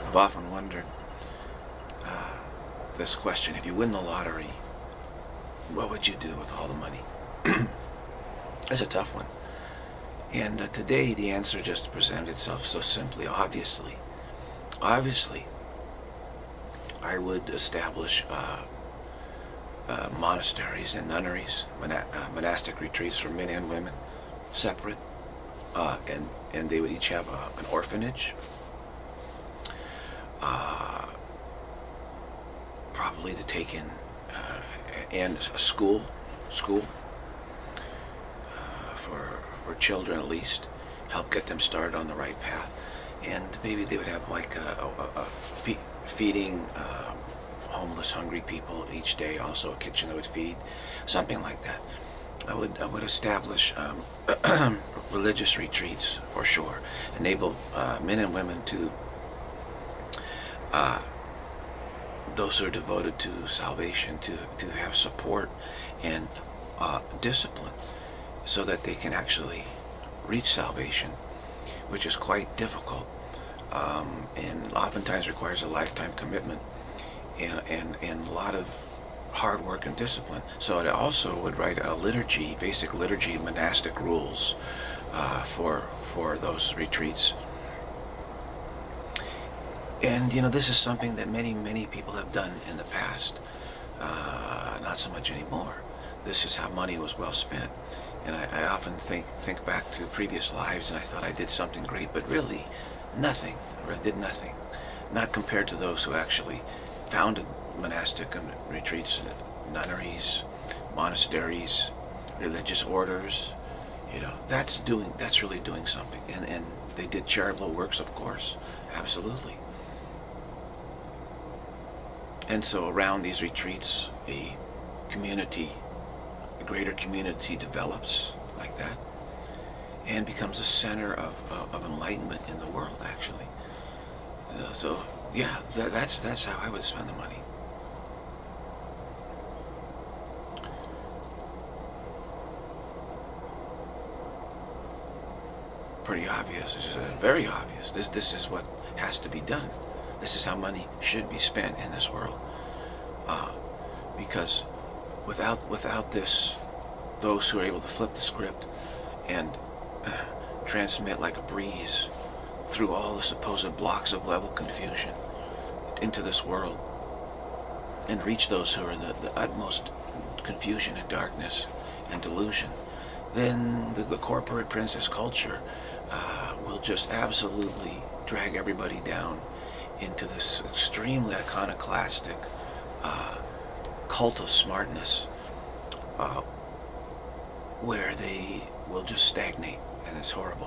I've often wondered this question: if you win the lottery, what would you do with all the money? It's a tough one. And today the answer just presented itself so simply. Obviously, I would establish monasteries and nunneries, monastic retreats for men and women, separate, and they would each have an orphanage, probably to take in, and a school for children at least, help get them started on the right path, and maybe they would have like feeding homeless, hungry people each day, also a kitchen that would feed, something like that. I would establish religious retreats for sure, enable men and women to those who are devoted to salvation to have support and discipline, so that they can actually reach salvation, which is quite difficult, and oftentimes requires a lifetime commitment and a lot of hard work and discipline. So I also would write a liturgy, basic liturgy, monastic rules for those retreats. And this is something that many people have done in the past, not so much anymore. This is how money was well spent. And I often think back to previous lives, and I thought I did something great, but really nothing. I did nothing, not compared to those who actually founded monastic retreats, nunneries, monasteries, religious orders. That's really doing something. And they did charitable works, of course, absolutely. And so around these retreats, a greater community develops like that, and becomes a center of enlightenment in the world, actually. So yeah, that's how I would spend the money. Pretty obvious. This is very obvious. This is what has to be done. This is how money should be spent in this world. Because without this, those who are able to flip the script and transmit like a breeze through all the supposed blocks of level confusion into this world, and reach those who are in the utmost confusion and darkness and delusion, then the corporate princess culture will just absolutely drag everybody down into this extremely iconoclastic cult of smartness, where they will just stagnate, and it's horrible.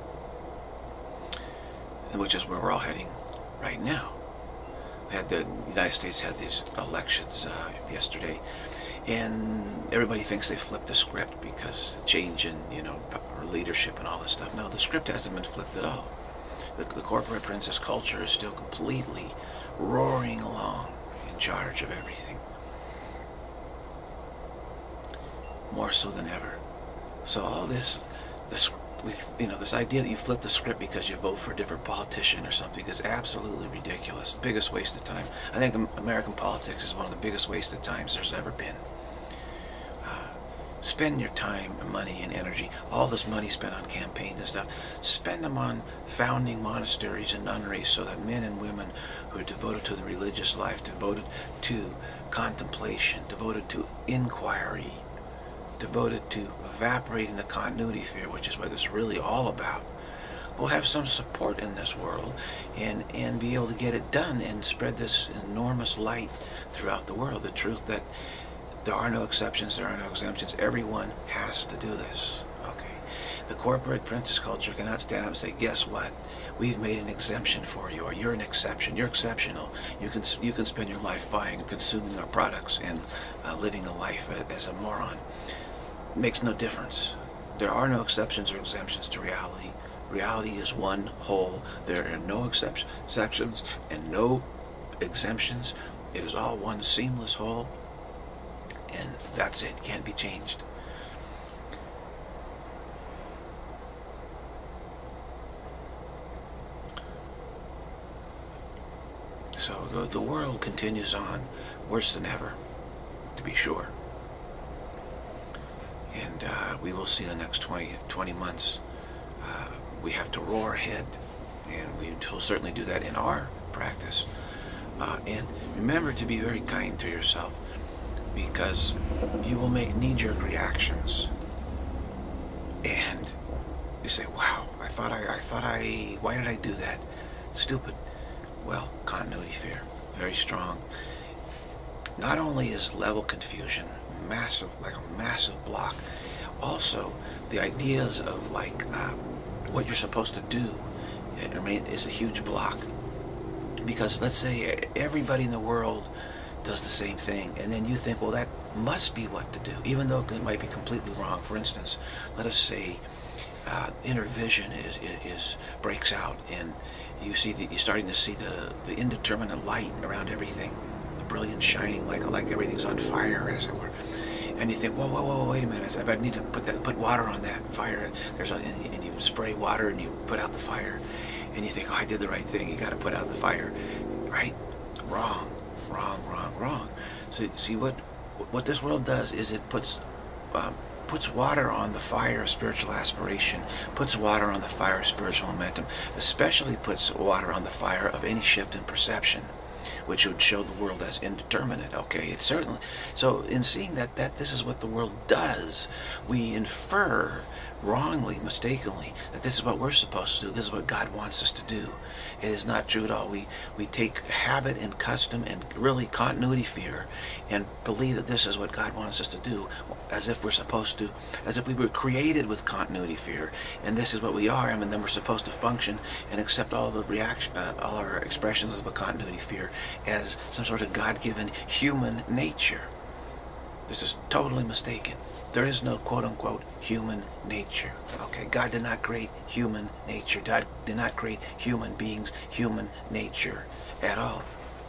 And which is where we're all heading right now. The United States had these elections yesterday, and everybody thinks they flipped the script because change in leadership and all this stuff. No, the script hasn't been flipped at all. The corporate princess culture is still completely roaring along, in charge of everything, more so than ever. So all this idea that you flip the script because you vote for a different politician or something is absolutely ridiculous. Biggest waste of time. I think American politics is one of the biggest waste of times there's ever been. Spend your time and money and energy, all this money spent on campaigns and stuff, spend them on founding monasteries and nunneries, so that men and women who are devoted to the religious life, devoted to contemplation, devoted to inquiry, devoted to evaporating the continuity fear, which is what it's really all about, will have some support in this world and be able to get it done and spread this enormous light throughout the world. The truth that there are no exceptions, there are no exemptions. Everyone has to do this. Okay. The corporate princess culture cannot stand up and say, guess what? We've made an exemption for you, or you're an exception. You're exceptional. You can spend your life buying and consuming our products and living a life as a moron. It makes no difference. There are no exceptions or exemptions to reality. Reality is one whole. There are no exceptions and no exemptions. It is all one seamless whole. And that's it. Can't be changed. So the world continues on, worse than ever, to be sure. And we will see the next 20 months. We have to roar ahead, and we will certainly do that in our practice. And remember to be very kind to yourself, because you will make knee-jerk reactions. And you say, wow, why did I do that? Stupid. Well, continuity fear, very strong. Not only is level confusion massive, like a massive block, also the ideas of like what you're supposed to do is a huge block. Because let's say everybody in the world does the same thing, and then you think, well, that must be what to do, even though it might be completely wrong. For instance, let us say inner vision breaks out, and you're starting to see the indeterminate light around everything, the brilliant shining, like everything's on fire, as it were. And you think, whoa, wait a minute! I need to put water on that fire. And you spray water and you put out the fire, and you think, oh, I did the right thing. You got to put out the fire, right? Wrong. So see what this world does is it puts water on the fire of spiritual aspiration, puts water on the fire of spiritual momentum, especially puts water on the fire of any shift in perception, which would show the world as indeterminate. Okay, it's certainly so. In seeing that this is what the world does, we infer wrongly, mistakenly, that this is what we're supposed to do. This is what God wants us to do. It is not true at all. We take habit and custom and really continuity fear and believe that this is what God wants us to do, as if we're supposed to, as if we were created with continuity fear, and this is what we are, and then we're supposed to function and accept all the all our expressions of the continuity fear as some sort of God-given human nature. This is totally mistaken. There is no quote-unquote human nature. Okay, God did not create human nature. God did not create human beings, human nature at all.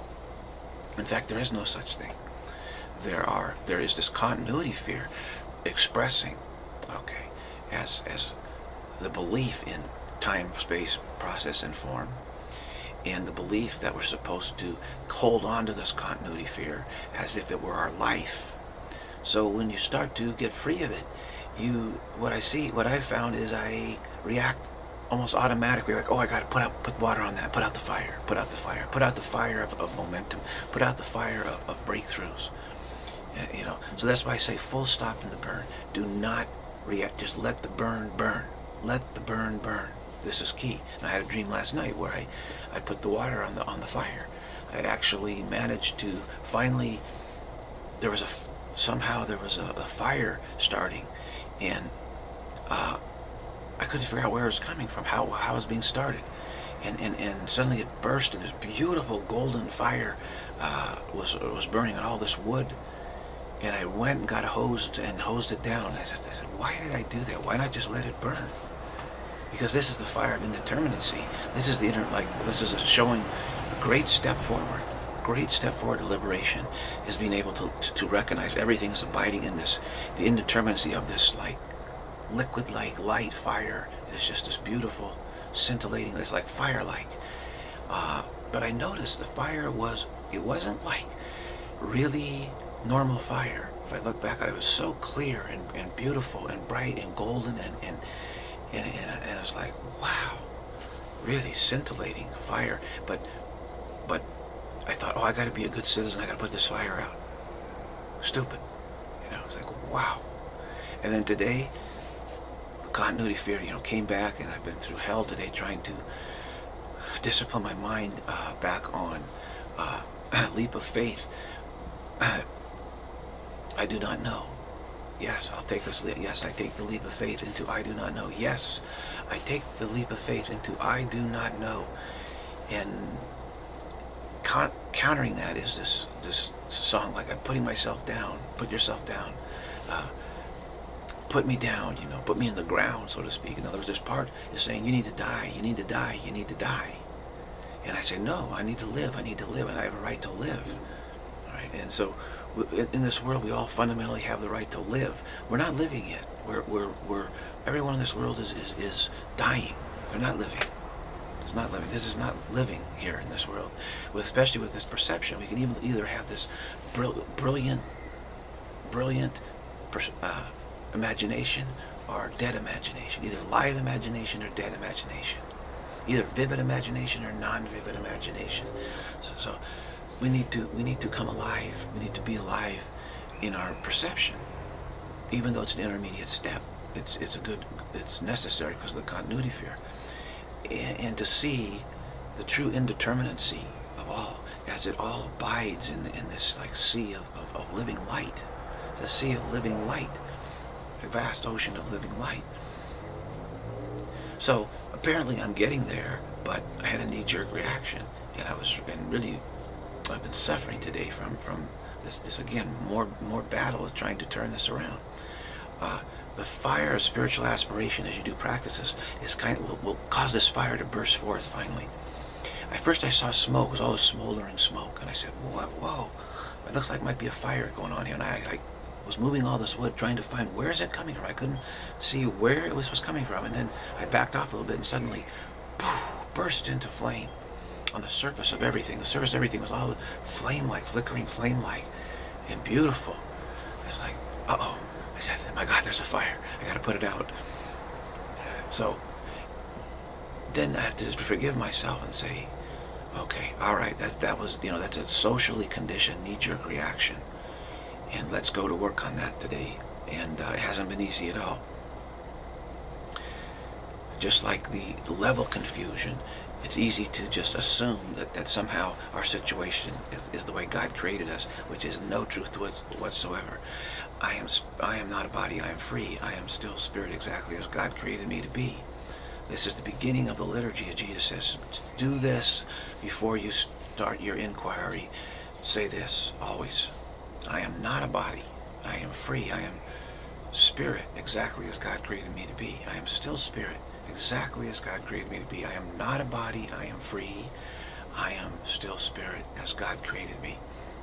In fact, there is no such thing. There is this continuity fear expressing, okay, as the belief in time, space, process, and form, and the belief that we're supposed to hold on to this continuity fear as if it were our life. So when you start to get free of it, what I've found is I react almost automatically, like, oh, I gotta put water on that, put out the fire of momentum, put out the fire of breakthroughs. You know, so that's why I say full stop in the burn. Do not react, just let the burn burn. Let the burn burn. This is key. And I had a dream last night where I put the water on the fire. I had actually managed to finally, somehow there was a fire starting, and I couldn't figure out where it was coming from, how it was being started, and suddenly it burst, and this beautiful golden fire was burning on all this wood, and I went and got a hose and hosed it down. I said, why did I do that? Why not just let it burn? Because this is the fire of indeterminacy. This is this is showing a great step forward. Great step forward to liberation is being able to recognize everything is abiding in this, the indeterminacy of this like liquid-like light fire. It's just this beautiful scintillating, it's like fire-like. But I noticed the fire wasn't like really normal fire. If I look back at it, it was so clear and beautiful and bright and golden and it was like, wow, really scintillating fire. But I thought, oh, I got to be a good citizen. I got to put this fire out. Stupid. You know, it's like, wow. And then today, the continuity fear, came back, and I've been through hell today trying to discipline my mind back on leap of faith. I do not know. Yes, I'll take this. Yes, I take the leap of faith into I do not know. Yes, I take the leap of faith into I do not know. And countering that is this song, like I'm putting myself down. Put yourself down. Put me down, put me in the ground, so to speak. In other words, this part is saying you need to die, you need to die, you need to die. And I say, no, I need to live, and I have a right to live. All right? And so in this world, we all fundamentally have the right to live. We're not living yet. Everyone in this world is dying. They're not living. It's not living. This is not living here in this world. Especially with this perception, we can either have this brilliant imagination or dead imagination. Either live imagination or dead imagination. Either vivid imagination or non-vivid imagination. So we need to come alive. We need to be alive in our perception, even though it's an intermediate step. It's necessary because of the continuity fear, and to see the true indeterminacy of all, as it all abides in this like sea of living light. The sea of living light, a vast ocean of living light. So apparently I'm getting there, but I had a knee-jerk reaction, and I've been suffering today from this again, more battle of trying to turn this around. The fire of spiritual aspiration as you do practices is will cause this fire to burst forth finally. At first I saw smoke. It was all this smoldering smoke, and I said, whoa, it looks like it might be a fire going on here. And I was moving all this wood trying to find where is it coming from. I couldn't see where it was coming from, and then I backed off a little bit, and suddenly poof, burst into flame on the surface of everything. The surface of everything was all flame-like, flickering flame-like, and beautiful. It's like, uh-oh. I said, my God, there's a fire. I got to put it out. So then I have to just forgive myself and say, okay, all right, that was, that's a socially conditioned knee-jerk reaction. And let's go to work on that today. And it hasn't been easy at all. Just like the level confusion, it's easy to just assume that somehow our situation is the way God created us, which is no truth whatsoever. I am not a body, I am free. I am still spirit exactly as God created me to be. This is the beginning of the liturgy. Jesus says, do this before you start your inquiry. Say this always. I am not a body. I am free. I am spirit exactly as God created me to be. I am still spirit exactly as God created me to be. I am not a body. I am free. I am still spirit as God created me.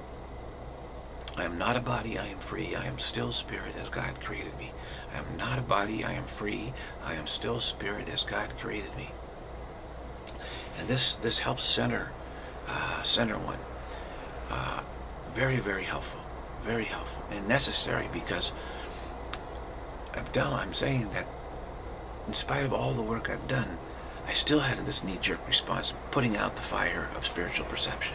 I am not a body. I am free. I am still spirit as God created me. I am not a body. I am free. I am still spirit as God created me. And this helps center one. Very, very helpful. Very helpful and necessary, because I'm saying that in spite of all the work I've done, I still had this knee-jerk response, putting out the fire of spiritual perception.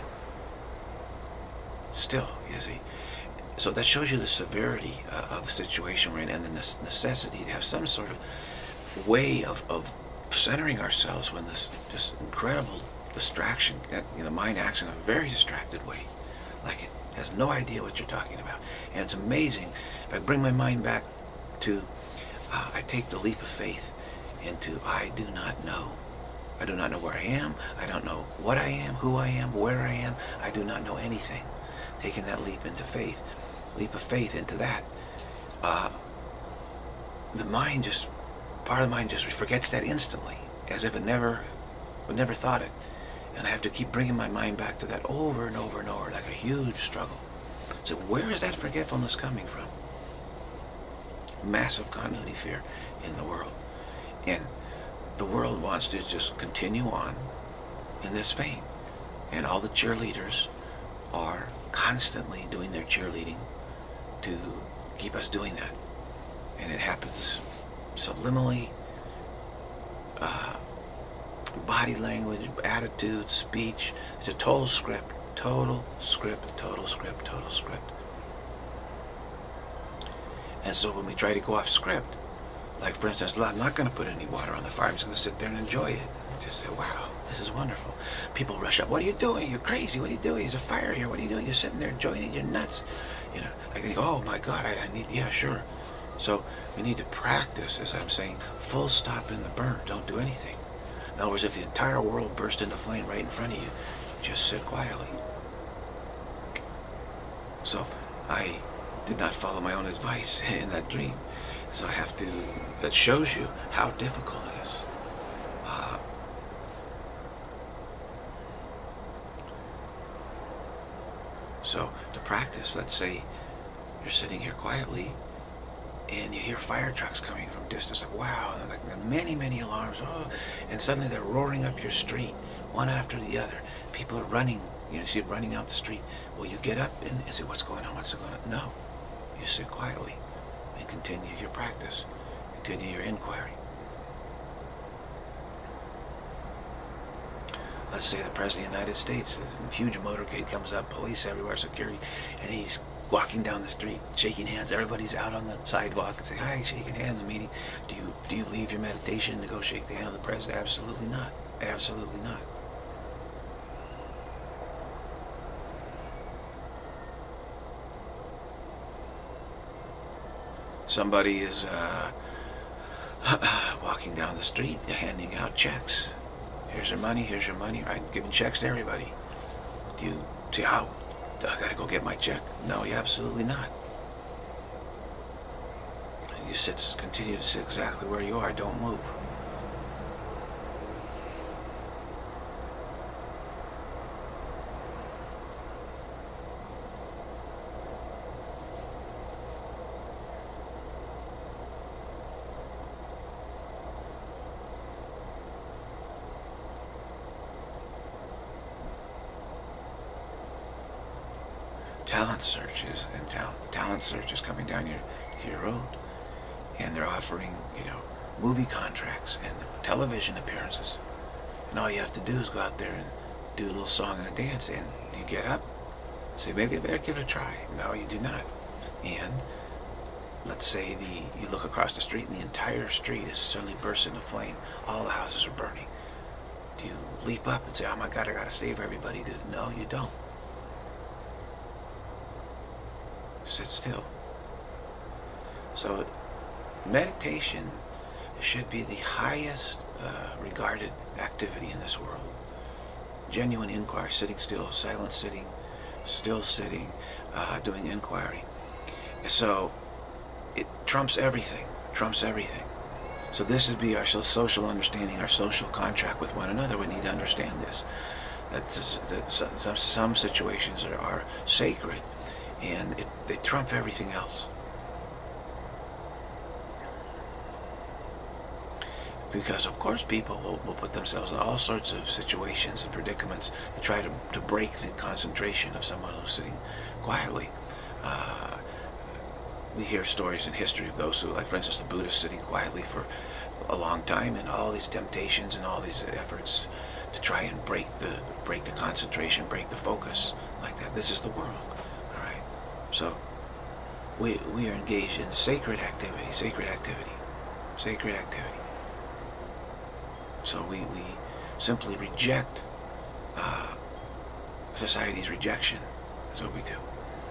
Still, you see. So that shows you the severity of the situation we're in, and the necessity to have some sort of way of centering ourselves when this incredible distraction, the mind acts in a very distracted way, like it has no idea what you're talking about. And it's amazing. If I bring my mind back to, I take the leap of faith into, I do not know. I do not know where I am. I don't know what I am, who I am, where I am. I do not know anything. Taking that leap into faith, leap of faith into that, the mind part of the mind just forgets that instantly, as if it never thought it. And I have to keep bringing my mind back to that over and over and over, like a huge struggle. So where is that forgetfulness coming from? Massive continuity fear in the world. And the world wants to just continue on in this vein. And all the cheerleaders are constantly doing their cheerleading to keep us doing that. And it happens subliminally, body language, attitude, speech. It's a total script, total script, total script, total script. And so when we try to go off script, like for instance, I'm not going to put any water on the fire, I'm just going to sit there and enjoy it. Just say, wow, this is wonderful. People rush up, what are you doing? You're crazy, what are you doing? There's a fire here, what are you doing? You're sitting there enjoying it, you're nuts. I think, oh my God, I need, yeah, sure. So we need to practice, as I'm saying, full stop in the burn, don't do anything. In other words, if the entire world burst into flame right in front of you, just sit quietly. So I did not follow my own advice in that dream. So I have to, that shows you how difficult it is. So to practice, let's say you're sitting here quietly and you hear fire trucks coming from distance, like wow, and like many, many alarms, oh, and suddenly they're roaring up your street, one after the other. People are running, you know, see it running out the street. Well, you get up and say, what's going on, what's going on? No, you sit quietly and continue your practice, continue your inquiry. Let's say the President of the United States, a huge motorcade comes up, police everywhere, security, and he's walking down the street, shaking hands. Everybody's out on the sidewalk and say, hi, shaking hands, meeting. Do you leave your meditation to go shake the hand of the President? Absolutely not. Absolutely not. Somebody is walking down the street, handing out checks. Here's your money, right? Giving checks to everybody. Do you say, how? I gotta go get my check? No, you absolutely not. You continue to sit exactly where you are, don't move. Talent search is in town. The talent search is coming down your road, and they're offering, you know, movie contracts and television appearances, and all you have to do is go out there and do a little song and a dance. And you get up, say, maybe I better give it a try. No, you do not. And let's say you look across the street and the entire street is suddenly burst into flame. All the houses are burning. Do you leap up and say, oh my God, I gotta save everybody? No, you don't. Sit still. So meditation should be the highest regarded activity in this world. Genuine inquiry, sitting still, silent sitting, still sitting, doing inquiry. So it trumps everything, trumps everything. So this would be our social understanding, our social contract with one another. We need to understand this. That some situations are sacred, and they trump everything else. Because of course people will put themselves in all sorts of situations and predicaments to try to break the concentration of someone who's sitting quietly. We hear stories in history of those who, like for instance the Buddha, sitting quietly for a long time, and all these temptations and all these efforts to try and break the concentration, break the focus like that. This is the world. Alright. So we are engaged in sacred activity, sacred activity, sacred activity. So we simply reject society's rejection. That's what we do.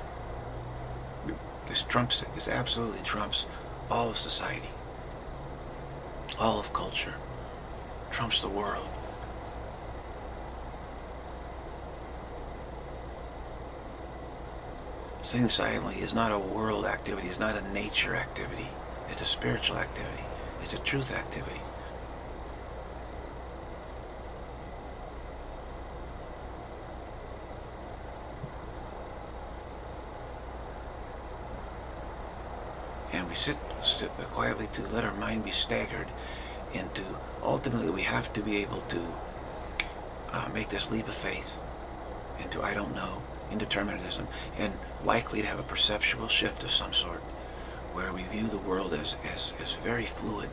This trumps it. This absolutely trumps all of society, all of culture, trumps the world. Sitting silently is not a world activity, it's not a nature activity, it's a spiritual activity, it's a truth activity. And we sit quietly to let our mind be staggered into, ultimately we have to be able to make this leap of faith into I don't know, indeterminism, and likely to have a perceptual shift of some sort where we view the world as very fluid,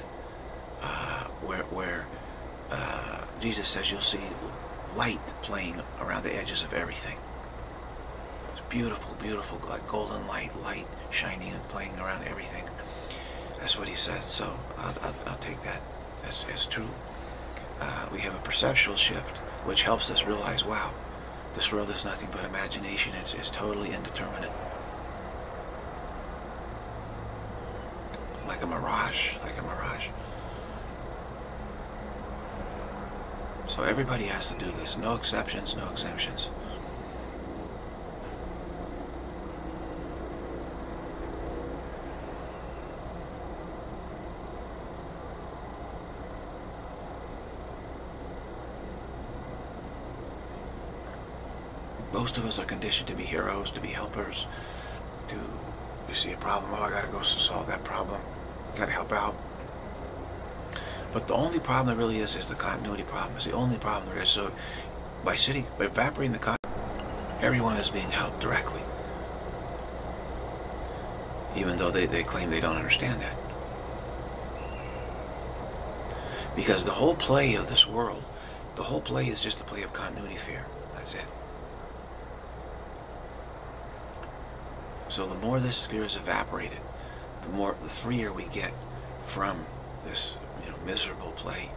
where Jesus says you'll see light playing around the edges of everything. Beautiful, beautiful, like golden light shining and playing around everything. That's what he said. So I'll take that as true. We have a perceptual shift, which helps us realize, wow, this world is nothing but imagination. It's totally indeterminate. Like a mirage, like a mirage. So everybody has to do this. No exceptions, no exemptions. Most of us are conditioned to be heroes, to be helpers, to You see a problem, oh, I gotta go solve that problem. Gotta help out. But the only problem there really is the continuity problem. It's the only problem there is. So by evaporating the continuity, everyone is being helped directly. Even though they claim they don't understand that. Because the whole play of this world, the whole play is just a play of continuity fear. That's it. So the more this fear is evaporated, the freer we get from this, miserable play.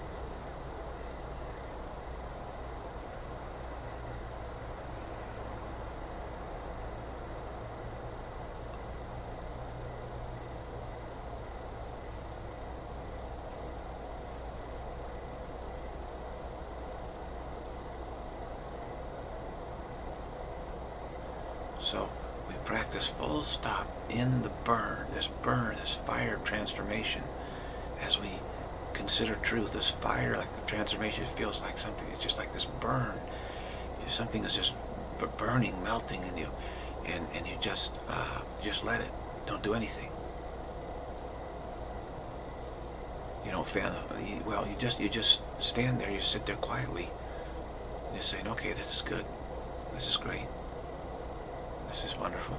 So we practice full stop in the burn, this fire of transformation. As we consider truth, this fire like of transformation, it feels like something, it's just like this burn. Something is just burning, melting in you. And you just let it. Don't do anything. You don't fan the, well, you just stand there, you sit there quietly. You're saying, okay, this is good. This is great. This is wonderful.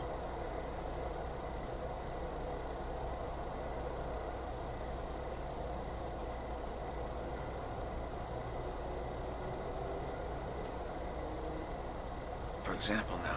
For example, now,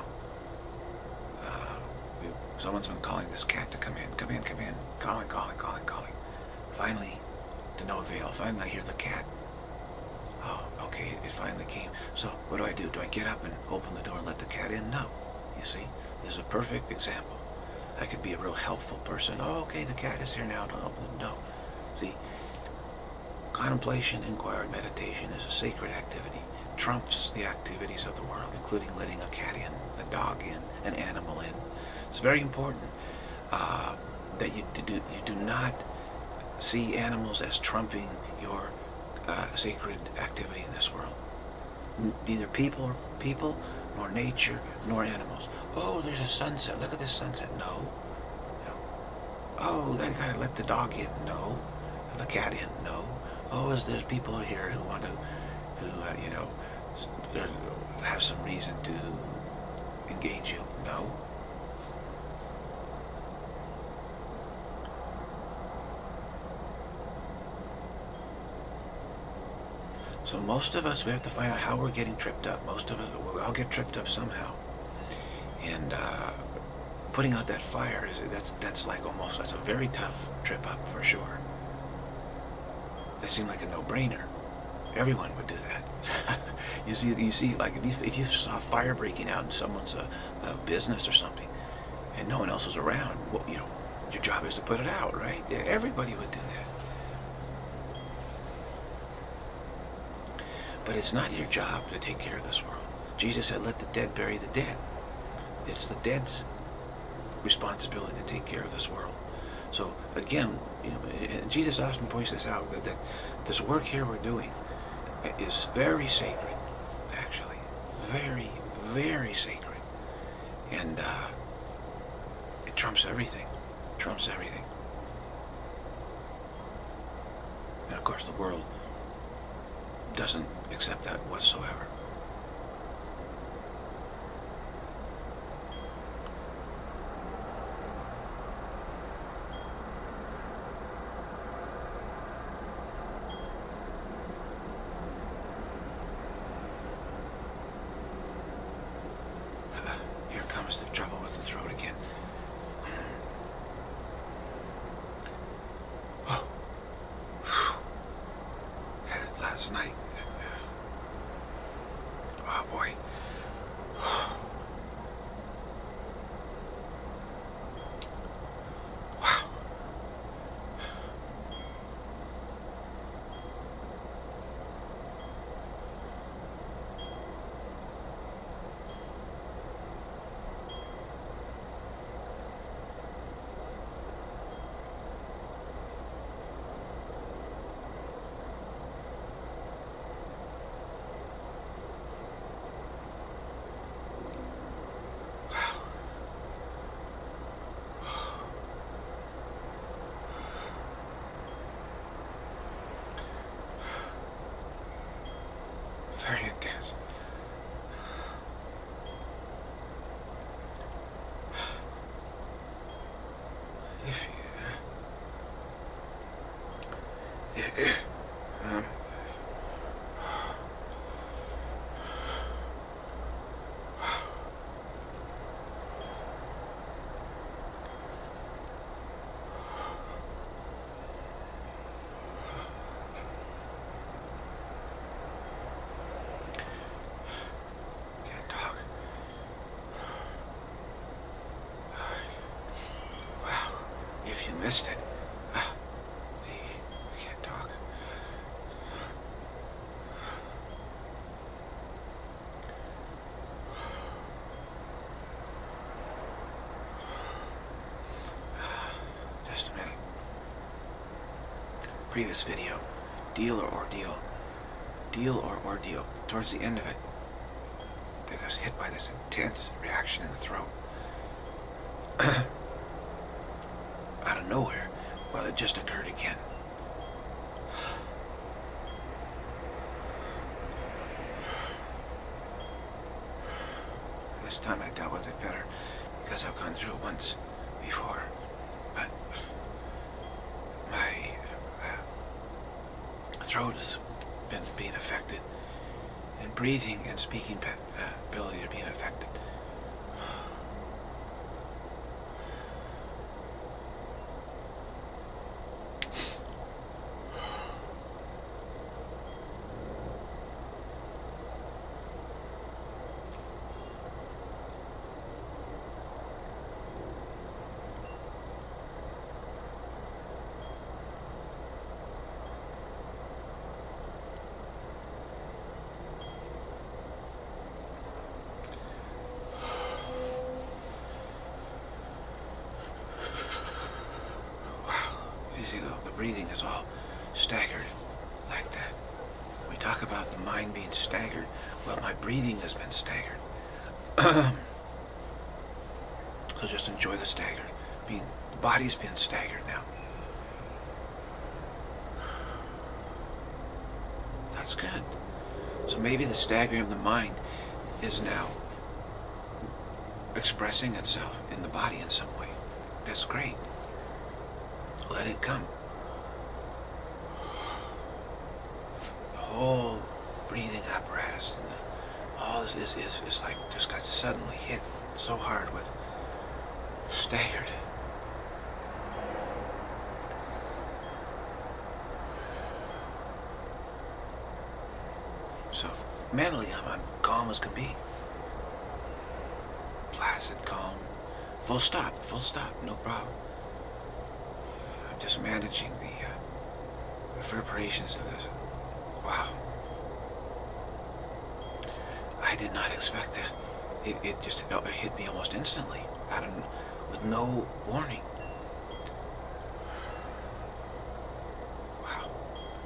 someone's been calling this cat to come in, calling. Finally, to no avail. Finally, I hear the cat. Oh, okay, it finally came. So, what do? Do I get up and open the door and let the cat in? No. You see, this is a perfect example. I could be a real helpful person. Oh, okay, the cat is here now. Don't open it. No. See, contemplation, inquiry, meditation is a sacred activity. Trumps the activities of the world, including letting a cat in, a dog in, an animal in. It's very important that you do not see animals as trumping your sacred activity in this world. Neither people, nor nature, nor animals. Oh, there's a sunset. Look at this sunset. No. Oh, I gotta let the dog in. No. The cat in. No. Oh, there's people here who want to, have some reason to engage you. No. So most of us, we have to find out how we're getting tripped up. Most of us, I'll get tripped up somehow. And putting out that fire, that's a very tough trip up for sure. They seem like a no-brainer. Everyone would do that. You see, like if you saw fire breaking out in someone's business or something, and no one else was around, well, your job is to put it out, right? Everybody would do that. But it's not your job to take care of this world. Jesus said, let the dead bury the dead. It's the dead's responsibility to take care of this world. So again, and Jesus often points this out, that this work here we're doing is very sacred, actually. Very, very sacred. And it trumps everything. Trumps everything. And of course the world doesn't accept that whatsoever. Here comes the trouble with the throat again. Oh. Had it last night. Oh boy. Wow. missed it. I can't talk. Just a minute. Previous video, deal or ordeal. Deal or ordeal. Towards the end of it, they got hit by this intense reaction in the throat. Out of nowhere. Well, it just occurred again. This time I dealt with it better because I've gone through it once before. But my throat has been being affected, and breathing and speaking ability are being affected. Breathing is all staggered like that. We talk about the mind being staggered. Well, my breathing has been staggered. So just enjoy the stagger. The body's been staggered now. That's good. So maybe the staggering of the mind is now expressing itself in the body in some way. That's great. Let it come. Whole breathing apparatus and all this is like just got suddenly hit so hard with staggered. So mentally I'm calm as can be. Placid, calm, full stop, no problem. I'm just managing the reverberations of this. Wow. I did not expect that. It just hit me almost instantly, with no warning. Wow.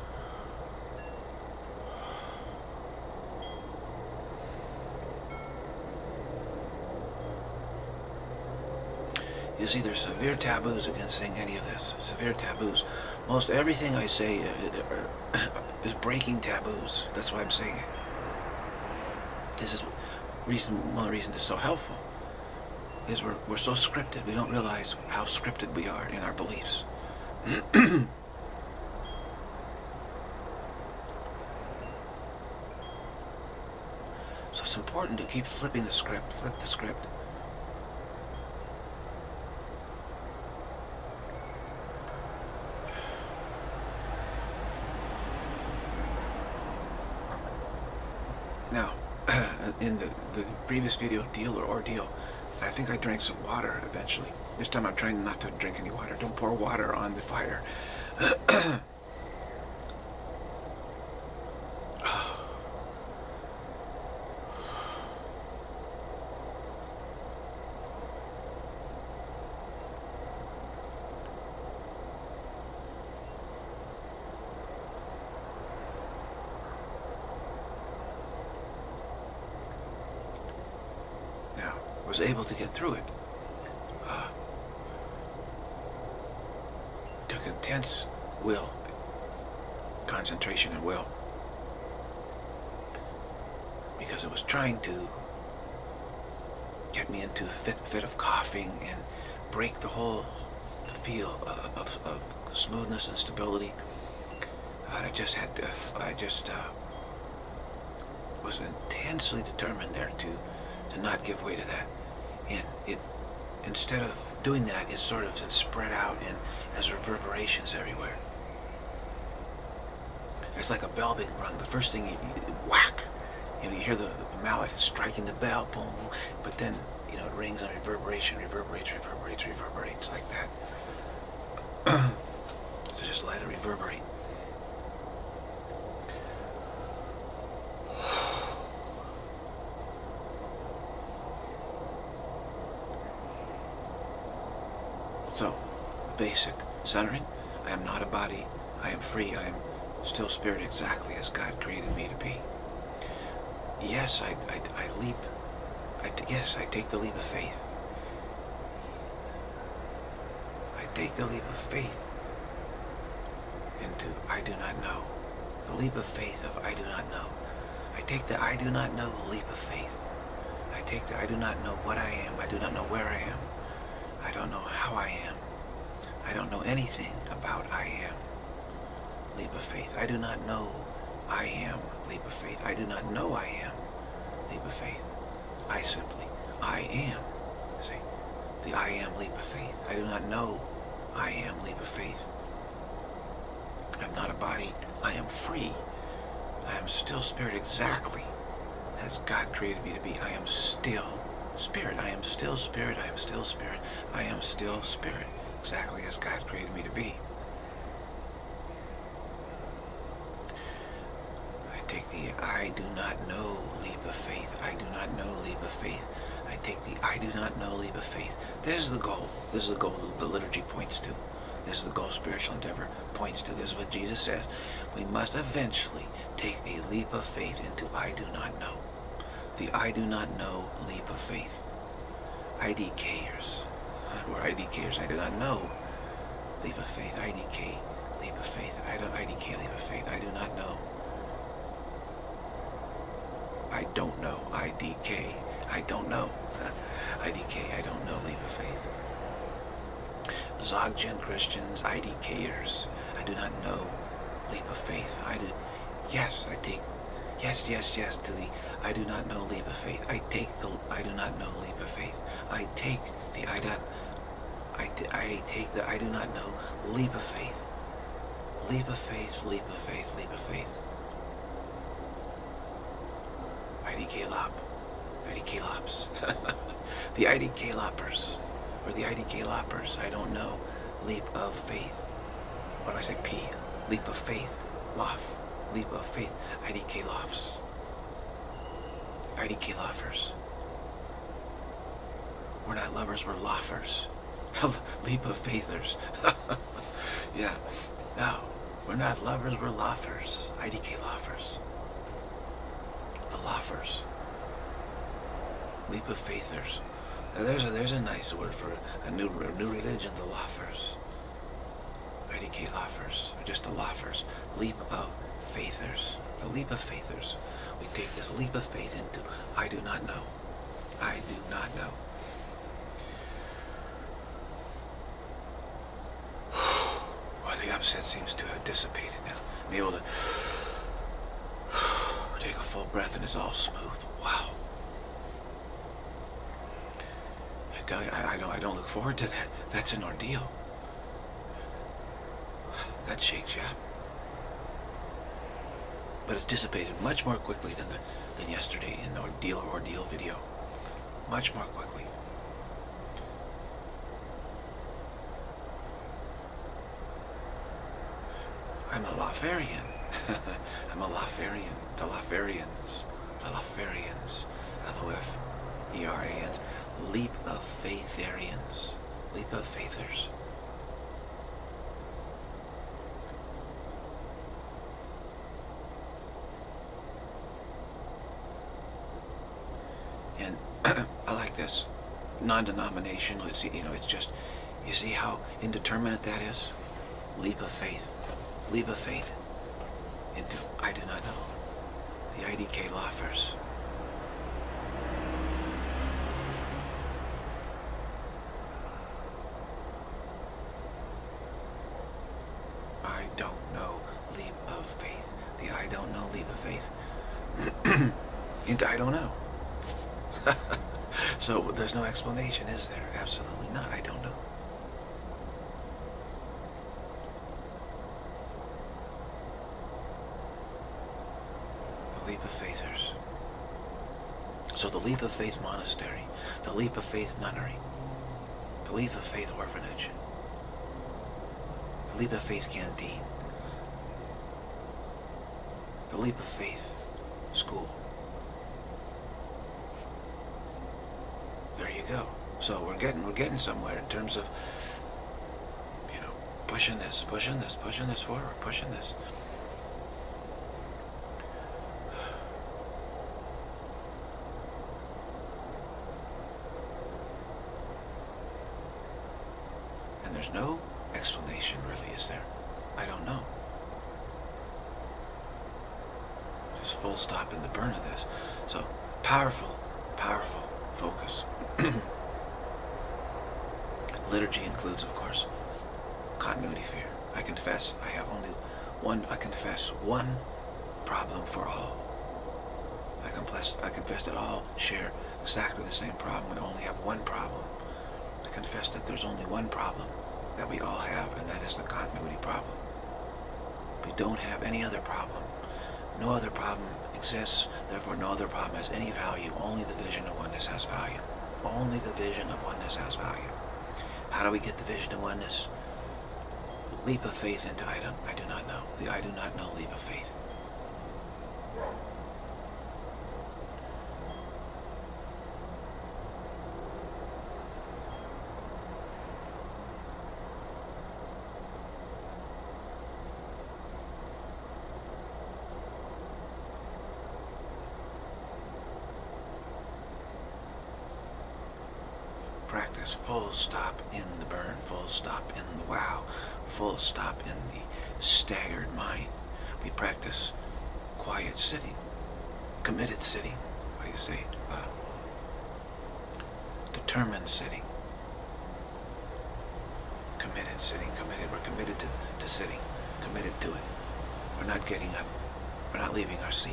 You see, there's severe taboos against saying any of this. Severe taboos. Most everything I say is breaking taboos. That's why I'm saying it. This is one of the reasons it's so helpful. Is we're so scripted. We don't realize how scripted we are in our beliefs. So it's important to keep flipping the script. Flip the script. Now, in the previous video, deal or ordeal, I think I drank some water eventually. This time I'm trying not to drink any water. Don't pour water on the fire. Was able to get through it. Took intense will, concentration and will, because it was trying to get me into a fit of coughing and break the feel of smoothness and stability. I just was intensely determined there to not give way to that. And instead of doing that, it sort of spread out and has reverberations everywhere. It's like a bell being rung. The first thing you whack, you hear the mallet striking the bell, boom, but then, it rings and reverberates like that. So just let it reverberate. So, the basic centering. I am not a body. I am free. I am still spirit, exactly as God created me to be. Yes, I leap. Yes, I take the leap of faith. I take the leap of faith into I do not know. The leap of faith of I do not know. I take the I do not know leap of faith. I take the I do not know what I am. I do not know where I am. I don't know how I am. I don't know anything about I am. Leap of faith. I do not know I am. Leap of faith. I do not know I am. Leap of faith. I simply, I am. See? The I am leap of faith. I do not know I am. Leap of faith. I'm not a body. I am free. I am still spirit, exactly as God created me to be. I am still spirit. I am still spirit. I am still spirit. I am still spirit, exactly as God created me to be. I take the I do not know leap of faith. I do not know leap of faith. I take the I do not know leap of faith. This is the goal. This is the goal the liturgy points to. This is the goal spiritual endeavor points to. This is what Jesus says. We must eventually take a leap of faith into I do not know. The I do not know leap of faith. IDKers. We're IDKers. I do not know leap of faith. IDK leap of faith. IDK leap of faith. I do not know. I don't know. IDK. I don't know. IDK. I don't know leap of faith. Zoggen Christians, IDKers. I do not know leap of faith. Yes, I take, yes to the I do not know leap of faith. I take the I do not know leap of faith. I take the I take the I do not know leap of faith. Leap of faith, leap of faith, leap of faith. IDK Lop. IDK Lops. The IDK Loppers. Or the IDK Loppers. I don't know. Leap of faith. What do I say? P. Leap of faith. Lof. Leap of faith. IDK Lofts. IDK Loffers. We're not lovers, we're loffers. Leap of faithers. Yeah. No. We're not lovers, we're loffers. IDK Loffers. The Loffers. Leap of faithers. Now there's a nice word for a new religion, the Loffers. IDK Loffers, or just the Loffers. Leap of faithers. The leap of faithers. We take this leap of faith into I do not know. I do not know. Well, the upset seems to have dissipated now. I'm able to take a full breath and it's all smooth. Wow. I tell you, I don't look forward to that. That's an ordeal. That shakes you up. But it's dissipated much more quickly than yesterday in the ordeal video. Much more quickly. I'm a Loffarian. I'm a Loffarian. The Loffarians. The Loffarians. L-O-F-E-R-A-N. Leap of Faitharians. Leap of Faithers. And I like this. Non-denominational. It's, it's just, you see how indeterminate that is? Leap of faith. Leap of faith into I do not know. The IDK Loffers. I don't know leap of faith. The I don't know leap of faith into I don't know. So there's no explanation, is there? Absolutely not. I don't know. The Leap of Faithers. So the Leap of Faith Monastery, the Leap of Faith Nunnery, the Leap of Faith Orphanage, Leap of Faith Canteen, the Leap of Faith School. There you go. So we're getting somewhere in terms of, you know, pushing this forward, pushing this. And there's no explanation, really, is there? I don't know. Just full stop in the burn of this. So, powerful, powerful focus. Liturgy includes, of course, continuity fear. I confess I have only one, I confess one problem for all. I confess that all share exactly the same problem. We only have one problem. I confess that there's only one problem that we all have, and that is the continuity problem. We don't have any other problem. No other problem exists, therefore no other problem has any value. Only the vision of oneness has value. Only the vision of oneness has value. How do we get the vision of oneness? Leap of faith into I do not know. The I do not know leap of faith. Practice full stop in the burn, full stop in the wow, full stop in the staggered mind. We practice quiet sitting, committed sitting, what do you say? Determined sitting, committed sitting, committed. We're committed to sitting, committed to it. We're not getting up. We're not leaving our seat.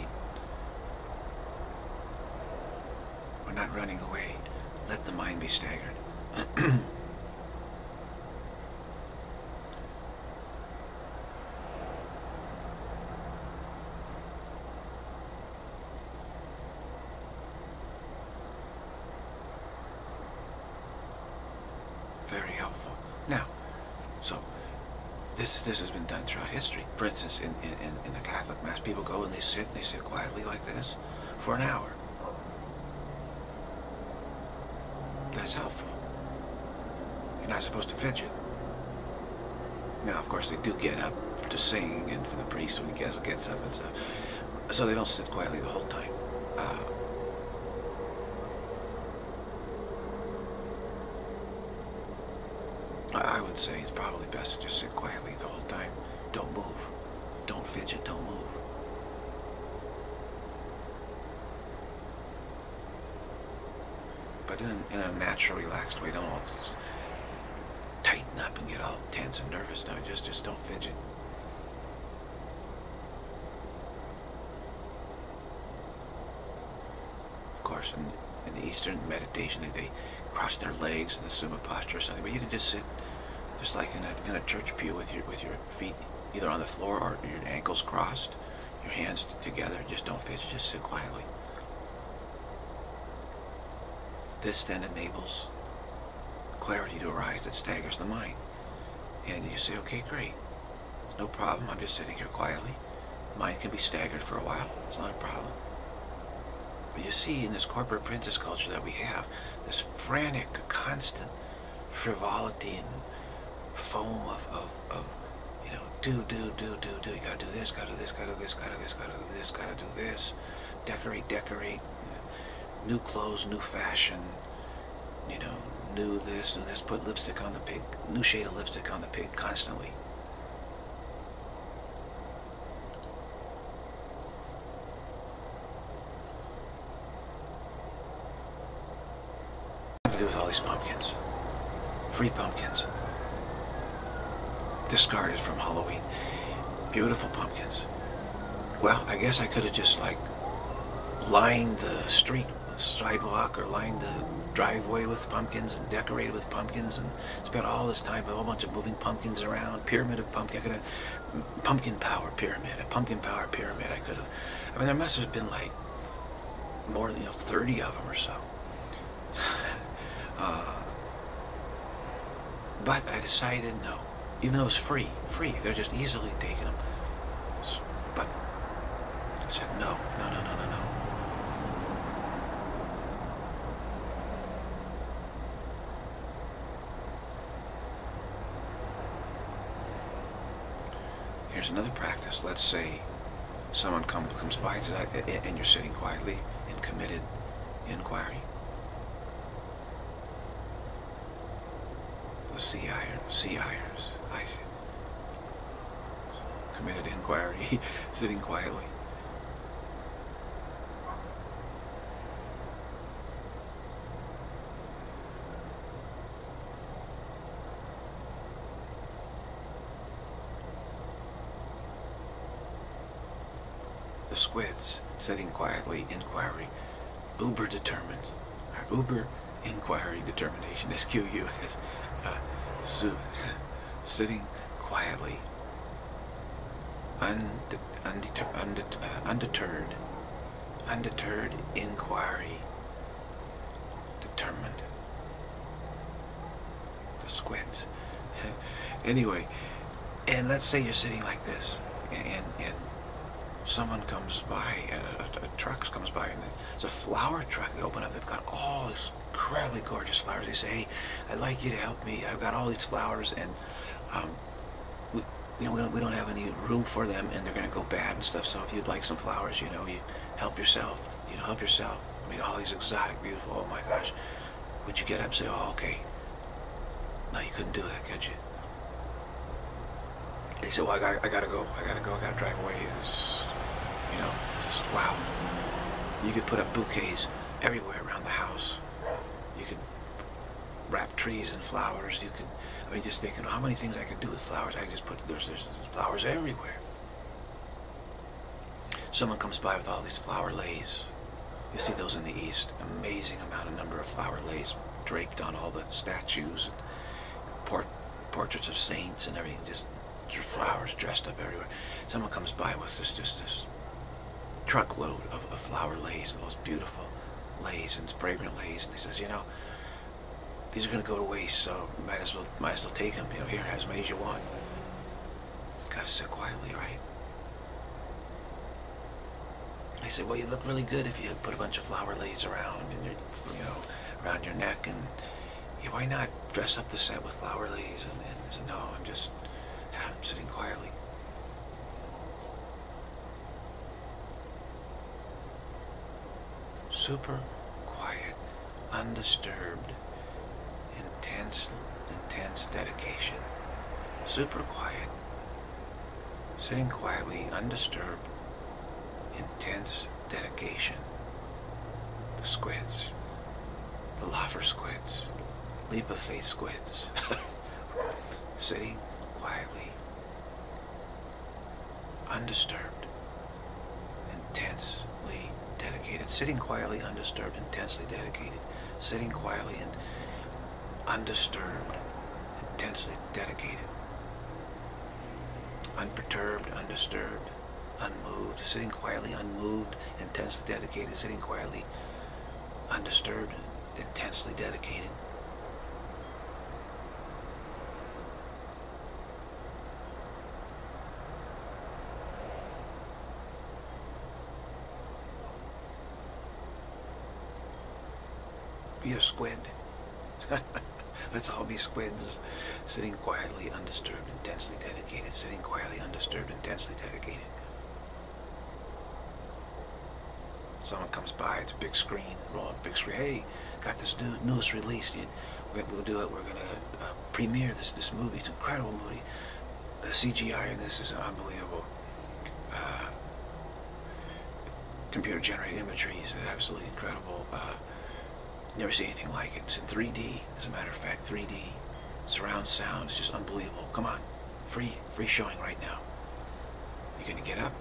We're not running away. Let the mind be staggered. Very helpful. Now, so this has been done throughout history. For instance, in the Catholic Mass, people go and they sit quietly like this for an hour. That's helpful. You're not supposed to fidget. Now, of course, they do get up to sing, and for the priest when he gets up and stuff, so they don't sit quietly the whole time. I would say it's probably best to just sit quietly the whole time. Don't move. Don't fidget. Don't move. But in a natural, relaxed way. Don't all just tighten up and get all tense and nervous. No, just don't fidget. Of course, in the Eastern meditation, they cross their legs in the Summa posture or something. But you can just sit, just like in a church pew with your feet either on the floor or your ankles crossed, your hands together. Just don't fidget. Just sit quietly. This then enables clarity to arise that staggers the mind. And you say, okay, great. No problem. I'm just sitting here quietly. Mind can be staggered for a while. It's not a problem. But you see, in this corporate princess culture that we have, this frantic, constant frivolity and foam of you know, do. You gotta do this, gotta do this, gotta do this, gotta do this, gotta do this, gotta do this. Decorate. New clothes, new fashion, you know, new this, put lipstick on the pig, new shade of lipstick on the pig constantly. What to do with all these pumpkins? Free pumpkins. Discarded from Halloween. Beautiful pumpkins. Well, I guess I could have just like lined the sidewalk or lined the driveway with pumpkins and decorated with pumpkins and spent all this time with a whole bunch of moving pumpkins around. Pyramid of pumpkin. I could have pumpkin power pyramid. A pumpkin power pyramid. I could have. I mean, there must have been like more than 30 of them or so. But I decided no. even though it's free. You could have just easily taken them. But I said, no, no, no, no, no, no. Here's another practice. Let's say someone comes by and says, and you're sitting quietly in committed inquiry. The CIers, I see. Committed inquiry, sitting quietly. The squids, sitting quietly, inquiry, uber determined, or uber inquiry determination, SQU, sitting quietly, undeterred inquiry, determined. The squids. Anyway, and let's say you're sitting like this, and someone comes by, a truck comes by, and it's a flower truck. They open up, they've got all these incredibly gorgeous flowers. They say, hey, I'd like you to help me. I've got all these flowers, and we don't have any room for them, and they're going to go bad and stuff. So if you'd like some flowers, you help yourself. Help yourself. I mean, all these exotic, beautiful, oh my gosh. Would you get up and say, oh, okay. No, you couldn't do that, could you? They said, well, I gotta go. I gotta drive away. It's, just wow. You could put up bouquets everywhere around the house. You could wrap trees and flowers. You could, just thinking how many things I could do with flowers. I could just put, there's flowers everywhere. Someone comes by with all these flower leis. You see those in the East. Amazing number of flower leis draped on all the statues, and portraits of saints and everything. Just flowers dressed up everywhere. Someone comes by with this truckload of flower leis, those beautiful leis and fragrant leis, and he says, these are going to go to waste, so might as well take them. Here, have as many as you want. Gotta sit quietly, right? I said, well, you look really good if you put a bunch of flower leis around and around your neck, and why not dress up the set with flower leis? And I said, no, I'm sitting quietly. Super quiet, undisturbed, intense dedication. Super quiet, sitting quietly, undisturbed, intense dedication. The squids, the Laffer squids, leap of faith squids, sitting quietly, undisturbed, intensely dedicated. Sitting quietly, undisturbed, intensely dedicated. Sitting quietly and undisturbed, intensely dedicated. Unperturbed, undisturbed, unmoved. Sitting quietly, unmoved, intensely dedicated. Sitting quietly, undisturbed, intensely dedicated. Be a squid. Let's all be squids. Sitting quietly, undisturbed, intensely dedicated. Sitting quietly, undisturbed, intensely dedicated. Someone comes by, it's a big screen, roll up a big screen. Hey, got this newest release. We'll do it. We're gonna premiere this movie. It's an incredible movie. The CGI in this is unbelievable. Computer-generated imagery is absolutely incredible. Never seen anything like it. It's in 3D, as a matter of fact. 3D surround sound. It's just unbelievable. Come on, free showing right now. You gonna get up?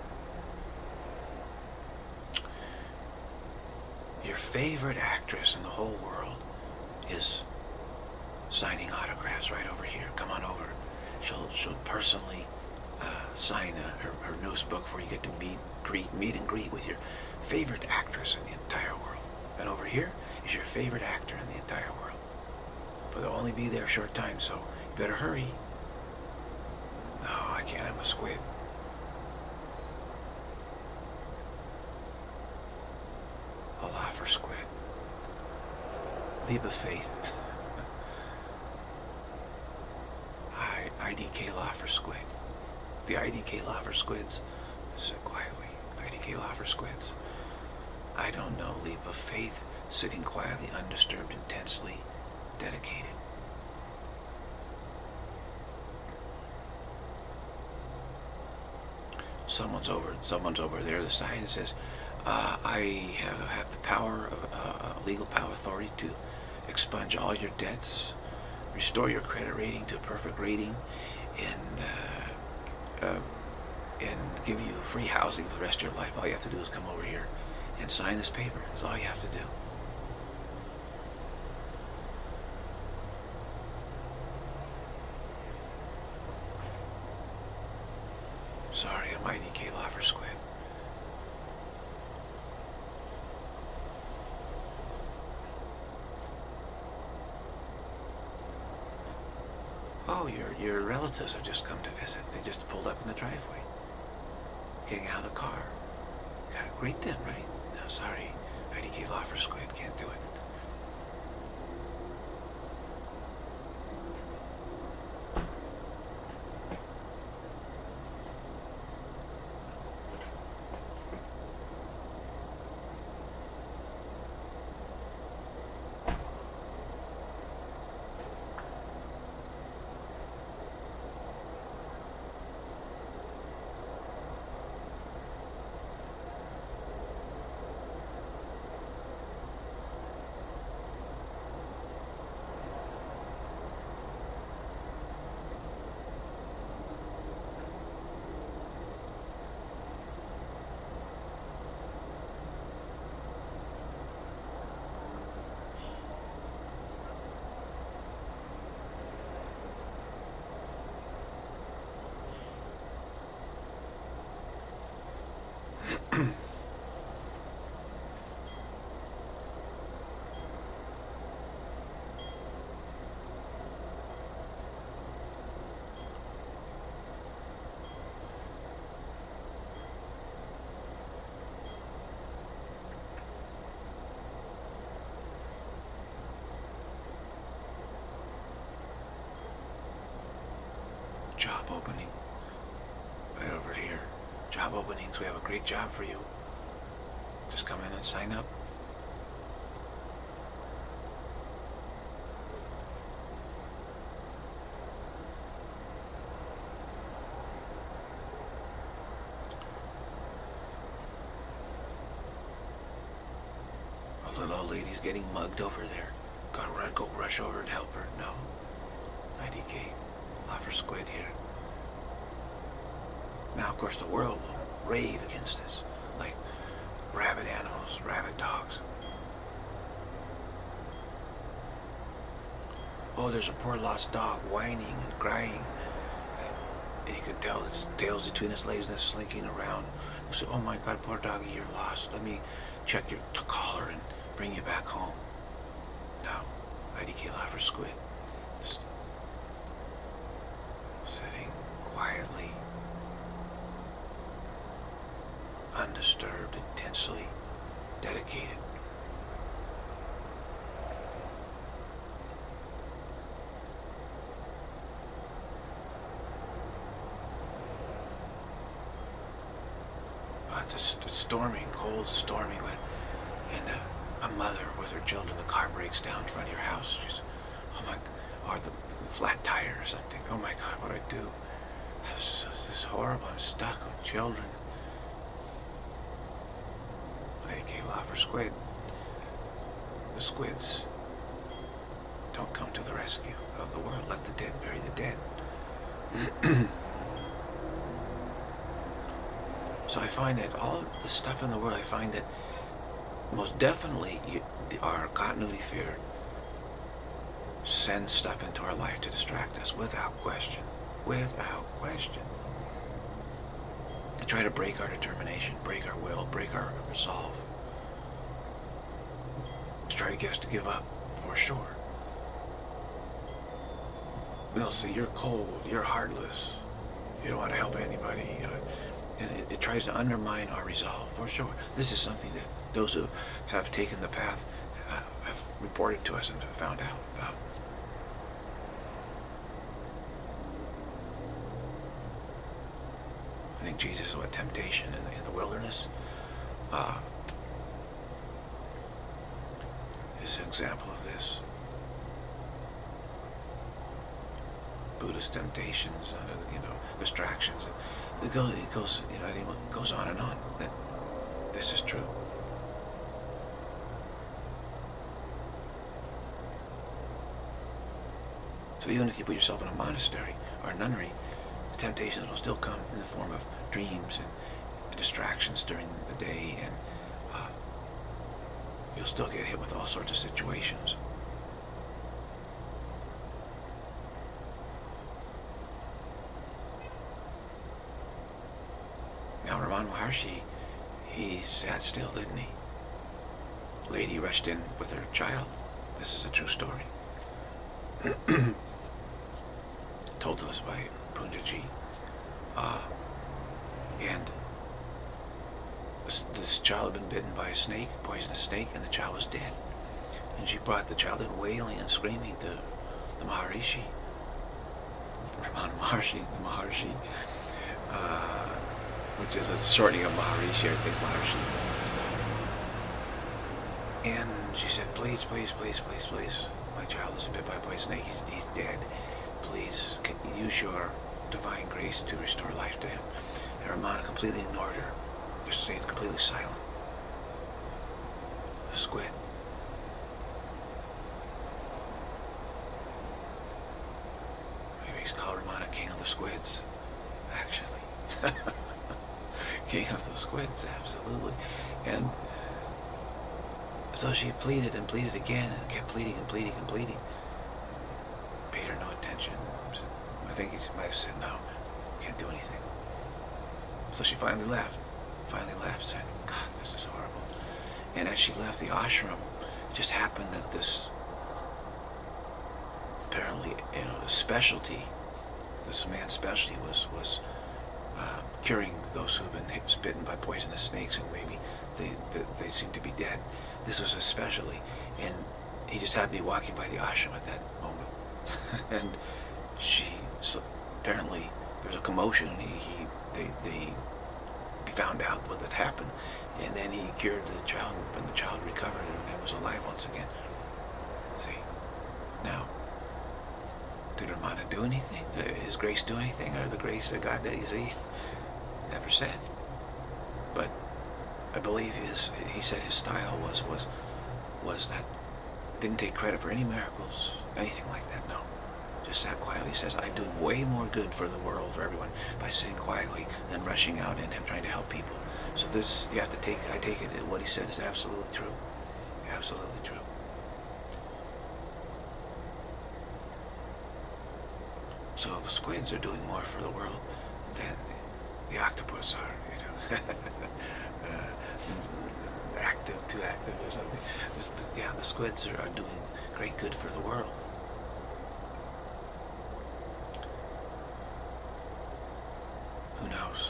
Your favorite actress in the whole world is signing autographs right over here. Come on over. She'll personally sign her newest book before you get to meet and greet with your favorite actress in the entire world. And over here is your favorite actor in the entire world. But they'll only be there a short time, so you better hurry. I can't. I'm a squid. Allah for squid. Leap of faith. IDK law for squid. The IDK law for squids. Sit quietly. IDK law for squids. I don't know. Leap of faith. Sitting quietly, undisturbed, intensely dedicated. Someone's over there. The sign that says, "I have the power of legal power, authority to expunge all your debts, restore your credit rating to a perfect rating, and give you free housing for the rest of your life. All you have to do is come over here and sign this paper. That's all you have to do." Sorry, I'm IDK law for squid. Oh, your relatives have just come to visit. They just pulled up in the driveway. Getting out of the car. Gotta greet them, right? No, sorry. IDK law for squid. Can't do it. Job opening. Right over here. Job openings. We have a great job for you. Just come in and sign up. A little old lady's getting mugged over there. Gotta go rush over and help her. No. IDK. Law for squid here. Now, of course, the world will rave against this, like rabid animals, rabid dogs. Oh, there's a poor lost dog whining and crying, and you could tell its tail's between its legs and it's slinking around. You say, "Oh my God, poor doggy, you're lost. Let me check your collar and bring you back home." No, IDK law for squid. Just sitting quietly, undisturbed, intensely dedicated. It's storming, cold, stormy, and a mother with her children, the car breaks down in front of your house. She's, oh my, or the flat tire or something. Oh my God, what do I do? This is horrible. I'm stuck with children. IDK law for squid. The squids don't come to the rescue of the world. Let the dead bury the dead. So I find that all the stuff in the world, I find that most definitely our continuity fear sends stuff into our life to distract us without question. Without question. To try to break our determination, break our will, break our resolve. To try to get us to give up, for sure. They'll say, "You're cold, you're heartless. You don't want to help anybody. You know, and it tries to undermine our resolve, for sure. This is something that those who have taken the path have reported to us and found out about. I think Jesus was a temptation in the wilderness. Is an example of this. Buddhist temptations, distractions. It goes, it goes on and on. That this is true. So even if you put yourself in a monastery or a nunnery, the temptations will still come in the form of dreams and distractions during the day, and you'll still get hit with all sorts of situations. Now Ramana Maharshi, he sat still, didn't he? Lady rushed in with her child. This is a true story. Told to us by Punjaji. And this child had been bitten by a snake, poisonous snake, and the child was dead. And she brought the child in wailing and screaming to the Maharishi, Ramana Maharshi, the Maharshi, which is a shortening of Maharishi, I think, Maharshi. And she said, please, please, please, please, please, my child is bit by a poisonous snake, he's dead. Please, can you use your divine grace to restore life to him? And Ramana completely ignored her. Just stayed completely silent. The squid. Maybe he's called Ramana King of the Squids, actually. King of the Squids, absolutely. And so she pleaded and pleaded again and kept pleading and pleading and pleading. Paid her no attention. I think he might have said, no, can't do anything. So she finally left. Said, God, this is horrible. And as she left the ashram, it just happened that this, apparently, the specialty, this man's specialty was curing those who've been bitten by poisonous snakes, and maybe they seem to be dead. This was his specialty, and he just happened to be walking by the ashram at that moment. And so apparently there was a commotion, and they found out what had happened, and then he cured the child, and the child recovered and was alive once again. See, now, did Ramana do anything? His grace do anything, or the grace of God did? You see, never said. But I believe he said his style was that didn't take credit for any miracles, anything like that. No. Just sat quietly. He says, I'm doing way more good for the world, for everyone, by sitting quietly than rushing out and trying to help people. So this, you have to take, I take it that what he said is absolutely true. Absolutely true. So the squids are doing more for the world than the octopus are, too active or something. Yeah, the squids are doing great good for the world. Who knows?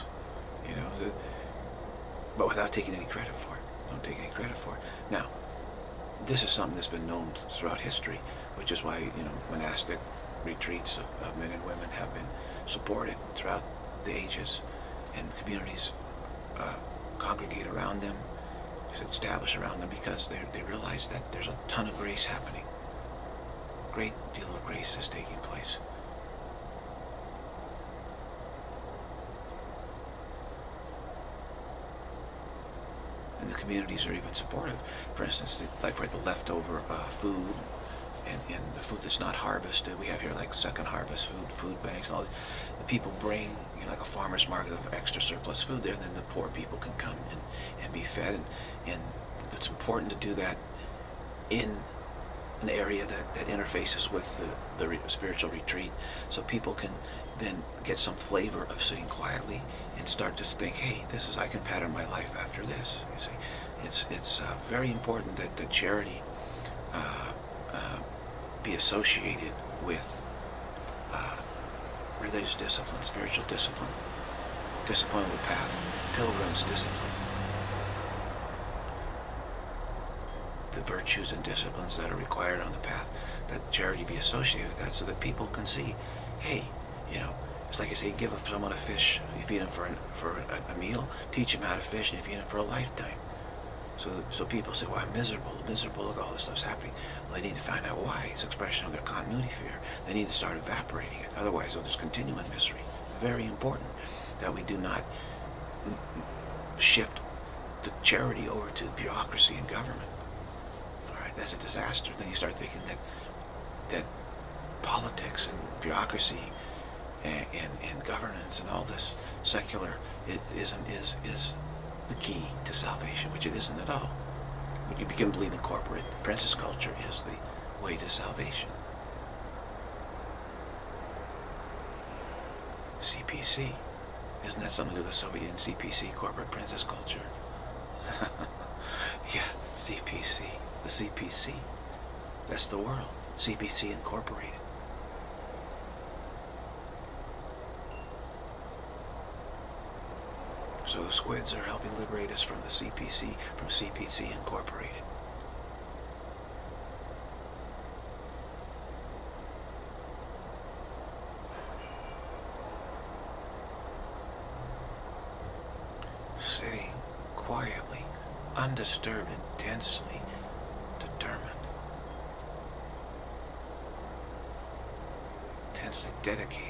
But without taking any credit for it. Don't take any credit for it. Now, this is something that's been known throughout history, which is why, monastic retreats of men and women have been supported throughout the ages, and communities congregate around them, establish around them, because they realize that there's a ton of grace happening. Great deal of grace is taking place. And the communities are even supportive. For instance, like for the leftover food and the food that's not harvested, we have here like second harvest food banks and all this. The people bring, like a farmer's market of extra surplus food there, and then the poor people can come and be fed. And it's important to do that in an area that interfaces with the spiritual retreat, so people can then get some flavor of sitting quietly and start to think, hey, I can pattern my life after this. You see, it's very important that charity be associated with religious discipline, spiritual discipline, discipline of the path, pilgrim's discipline, the virtues and disciplines that are required on the path, that charity be associated with that, so that people can see, hey, you know, it's like I say, give someone a fish, you feed them for a meal, teach them how to fish, and you feed them for a lifetime. So people say, well, I'm miserable, look, all this stuff's happening. Well, they need to find out why. It's expression of their continuity fear. They need to start evaporating it. Otherwise, they'll just continue in misery. Very important that we do not shift the charity over to bureaucracy and government. All right, that's a disaster. Then you start thinking that politics and bureaucracy and governance and all this secularism is the key to salvation, which it isn't at all. But you begin to believe in corporate princess culture is the way to salvation. CPC. Isn't that something to do with the Soviet and CPC, corporate princess culture? Yeah, CPC. The CPC. That's the world. CPC Incorporated. So the squids are helping liberate us from the CPC, from CPC Incorporated. Sitting quietly, undisturbed, intensely determined. Intensely dedicated.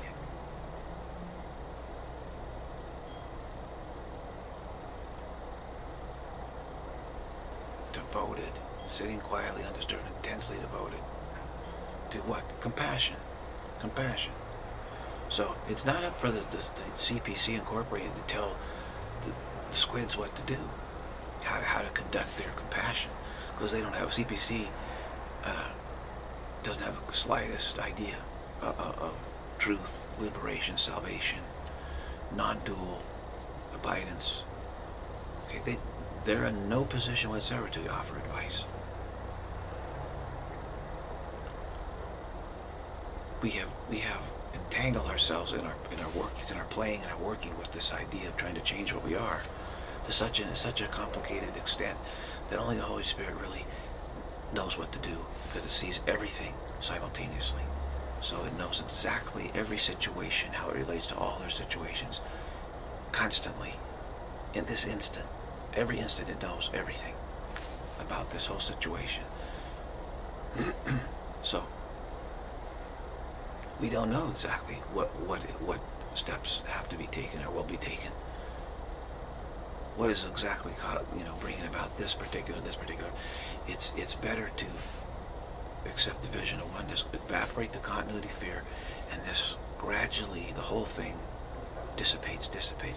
Devoted, sitting quietly, undisturbed, intensely devoted to what? Compassion. Compassion. So it's not up for the CPC Incorporated to tell the squids what to do, how to conduct their compassion, because they don't have CPC. Doesn't have the slightest idea of truth, liberation, salvation, non-dual abidance. Okay, they're in no position whatsoever to offer advice. We have entangled ourselves in our work, in our playing and our working with this idea of trying to change what we are to such a complicated extent that only the Holy Spirit really knows what to do, because it sees everything simultaneously. So it knows exactly every situation, how it relates to all their situations, constantly, in this instant. Every instant it knows everything about this whole situation. So we don't know exactly what steps have to be taken or will be taken. What is exactly, bringing about this particular. It's better to accept the vision of oneness, evaporate the continuity fear, and this gradually the whole thing dissipates.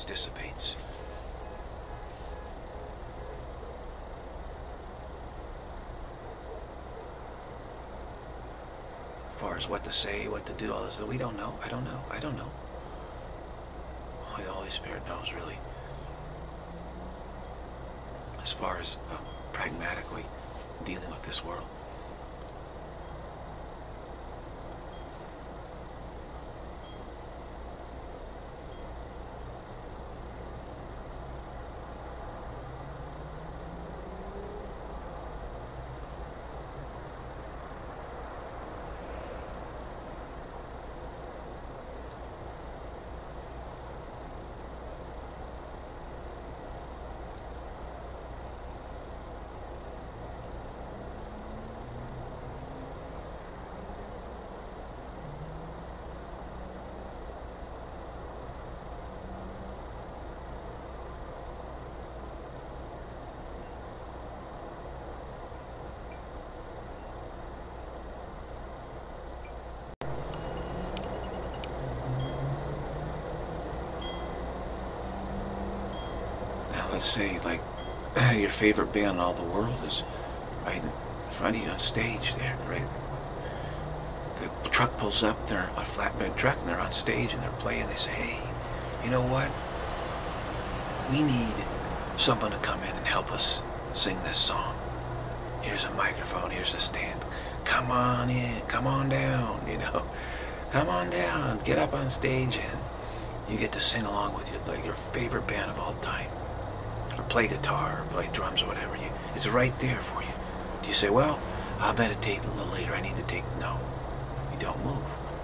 As far as what to say, what to do, all this, we don't know. I don't know. Only the Holy Spirit knows, really. As far as pragmatically dealing with this world. Let's say, like, your favorite band in all the world is right in front of you on stage there, right? The truck pulls up, they're a flatbed truck, and they're on stage, and they're playing. They say, hey, you know what? We need someone to come in and help us sing this song. Here's a microphone, here's a stand. Come on in, come on down, come on down, get up on stage, and you get to sing along with your favorite band of all time, or play guitar, or play drums, or whatever. It's right there for you. Do you say, well, I'll meditate a little later, I need to take... No, you don't move.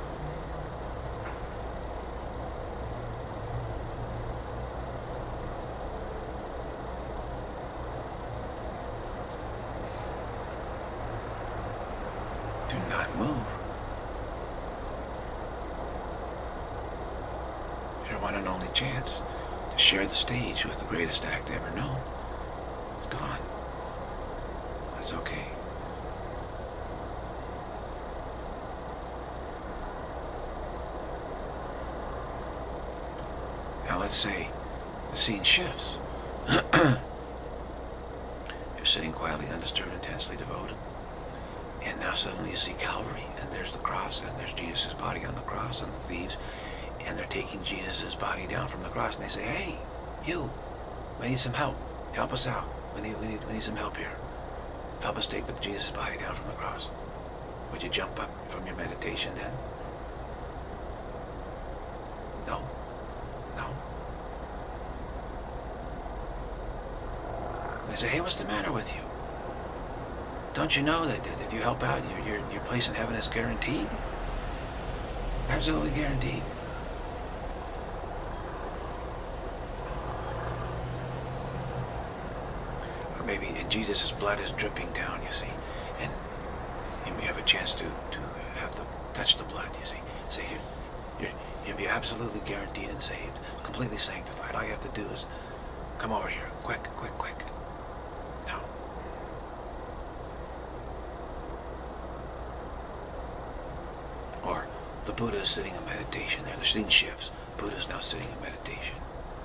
Do not move. Your one and only chance to share the stage with the greatest act ever known is gone. That's okay. Now let's say the scene shifts. You're sitting quietly, undisturbed, intensely devoted. And now suddenly you see Calvary, and there's the cross, and there's Jesus' body on the cross, and the thieves, and they're taking Jesus' body down from the cross, and they say, hey, you, we need some help. Help us out. We need some help here. Help us take Jesus' body down from the cross. Would you jump up from your meditation then? No. No. They say, hey, what's the matter with you? Don't you know that if you help out, your place in heaven is guaranteed? Absolutely guaranteed. Or maybe Jesus' blood is dripping down, you see, and you may have a chance to touch the blood, you see. So you'll be absolutely guaranteed and saved, completely sanctified. All you have to do is come over here, quick, quick, quick. Now. Or the Buddha is sitting in meditation there. The scene shifts. Buddha is now sitting in meditation.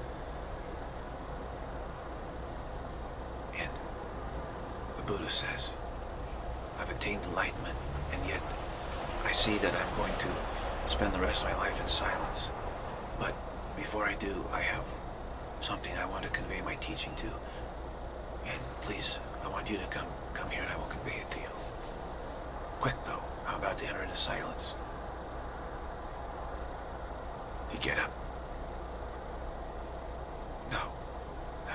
And the Buddha says, I've attained enlightenment, and yet I see that I'm going to spend the rest of my life in silence. But before I do, I have something I want to convey my teaching to. And please, I want you to come here and I will convey it to you. Quick though, I'm about to enter into silence. Do you get up? No. No.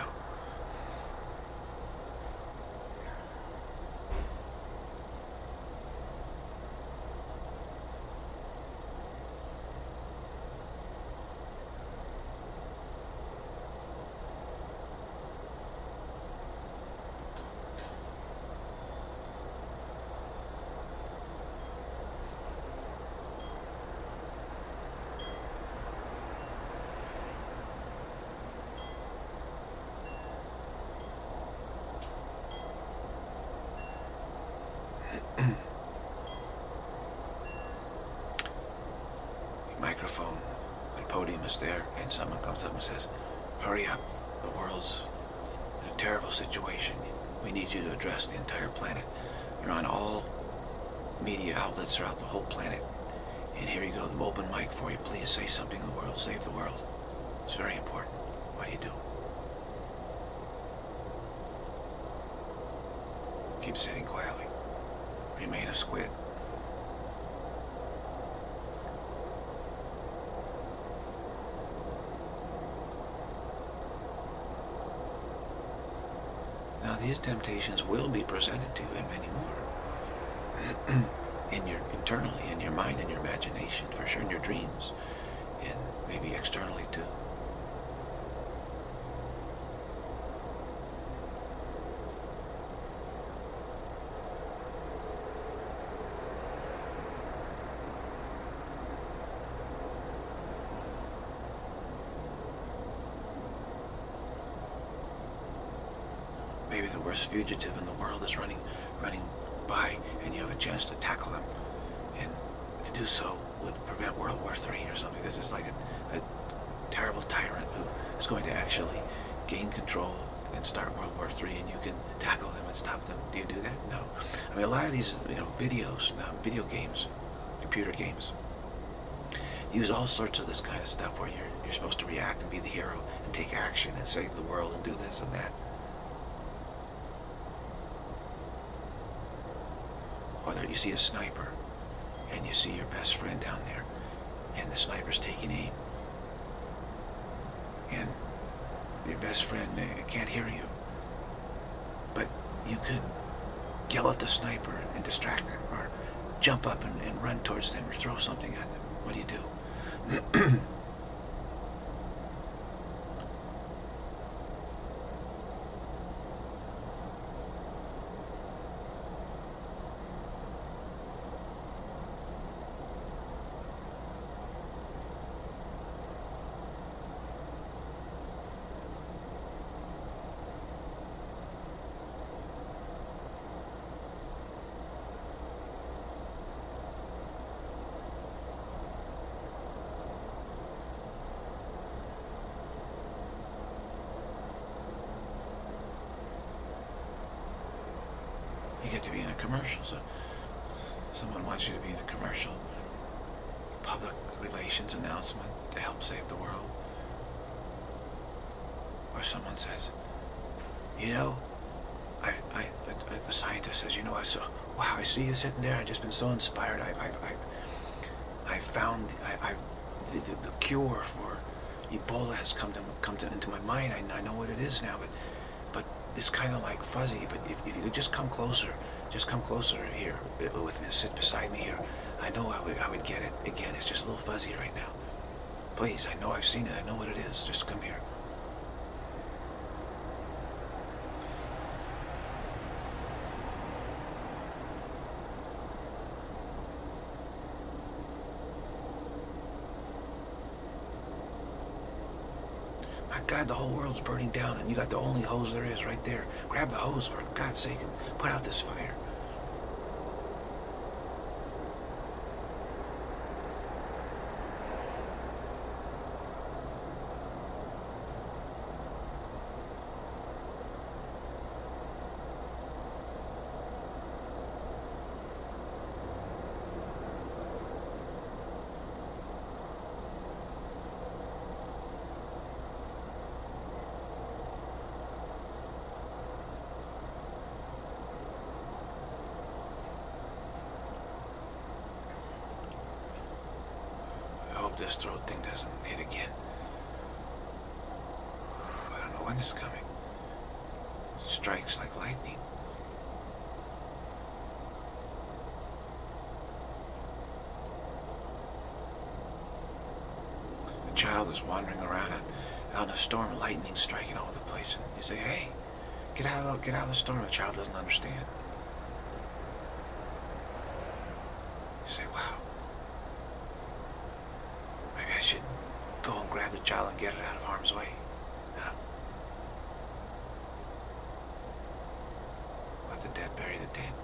Microphone, the podium is there, and someone comes up and says, hurry up, the world's in a terrible situation. We need you to address the entire planet. You're on all media outlets throughout the whole planet. And here you go, the open mic for you. Please say something to the world, save the world. It's very important. What do you do? Keep sitting quietly. Remain a squid. Now these temptations will be presented to you and many more. Internally, in your mind, in your imagination, for sure, in your dreams, and maybe externally too. Maybe the worst fugitive in the world is running by, and you have a chance to tackle them. And to do so would prevent World War III or something. This is like a terrible tyrant who is going to actually gain control and start World War III, and you can tackle them and stop them. Do you do that? No. I mean, a lot of these, videos, video games, computer games, use all sorts of this kind of stuff where you're supposed to react and be the hero and take action and save the world and do this and that. Or that you see a sniper and you see your best friend down there, and the sniper's taking aim, and your best friend can't hear you, but you could yell at the sniper and distract them, or jump up and run towards them, or throw something at them. What do you do? You get to be in a commercial, so someone wants you to be in a commercial, public relations announcement to help save the world. Or someone says, you know, a scientist says, you know, wow, I see you sitting there. I've just been so inspired. I found the cure for Ebola has come into my mind. I know what it is now, but it's kind of like fuzzy. But if you could just come closer here with me, sit beside me here, I know I would get it. Again, it's just a little fuzzy right now. Please, I know I've seen it. I know what it is. Just come here. My God, the whole world's burning down, and you got the only hose there is right there. Grab the hose, for God's sake, and put out this fire. This throat thing doesn't hit again. I don't know when it's coming. It strikes like lightning. The child is wandering around out in a storm, lightning striking all over the place, and you say, "Hey, get out of the storm." The child doesn't understand. You say, "Wow. I should go and grab the child and get it out of harm's way." No. Let the dead bury the dead.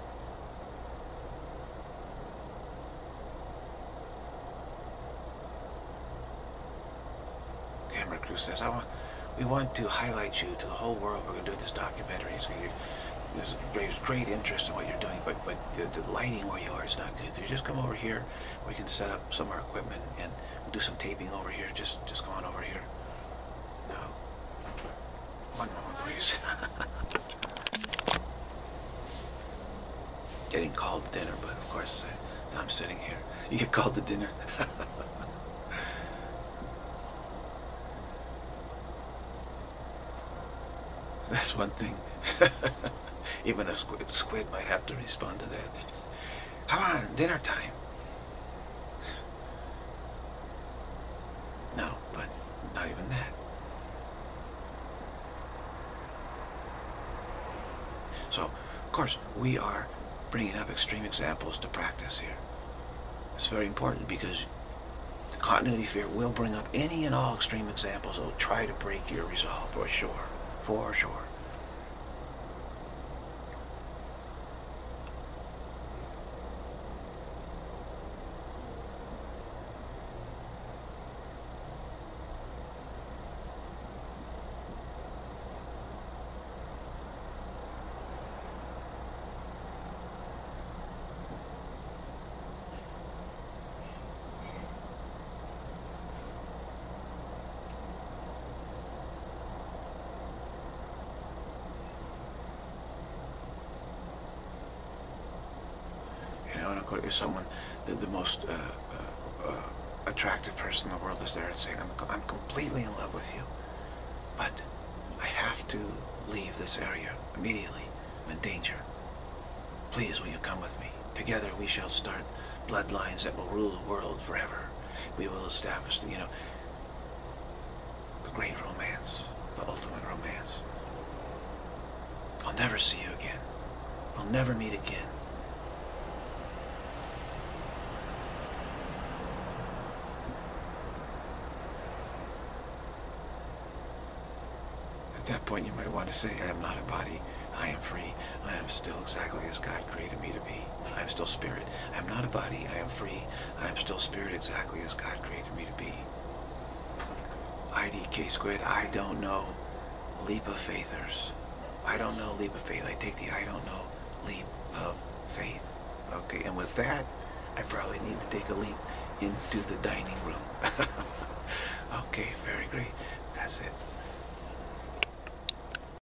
Camera crew says, we want to highlight you to the whole world. We're going to do this documentary. So there's great interest in what you're doing, but the lighting where you are is not good. Could you just come over here? We can set up some of our equipment and do some taping over here. Just come on over here. No. One moment, please. Getting called to dinner, but of course I'm sitting here. You get called to dinner. That's one thing. Even a squid might have to respond to that. Come on, dinner time. No, but not even that. So, of course, we are bringing up extreme examples to practice here. It's very important because the continuity fear will bring up any and all extreme examples that will try to break your resolve, for sure. For sure. if someone, the most attractive person in the world is there and saying, I'm completely in love with you, but I have to leave this area immediately. I'm in danger. Please, will you come with me? Together we shall start bloodlines that will rule the world forever. We will establish, the great romance, the ultimate romance. I'll never see you again. I'll never meet again. At that point you might want to say, I am not a body. I am free. I am still exactly as God created me to be. I am still spirit. I am not a body. I am free. I am still spirit exactly as God created me to be. IDK squared, I don't know. Leap of faithers. I don't know leap of faith. I take the I don't know leap of faith. Okay, and with that, I probably need to take a leap into the dining room. Okay, very great. That's it.